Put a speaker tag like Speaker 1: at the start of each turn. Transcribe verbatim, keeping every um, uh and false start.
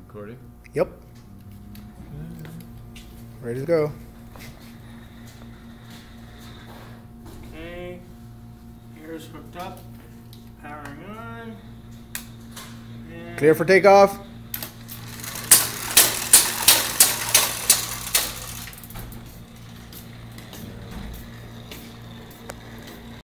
Speaker 1: Recording?
Speaker 2: Yep. Ready to go.
Speaker 3: Okay. Gears hooked up. Powering on. And
Speaker 2: Clear for takeoff.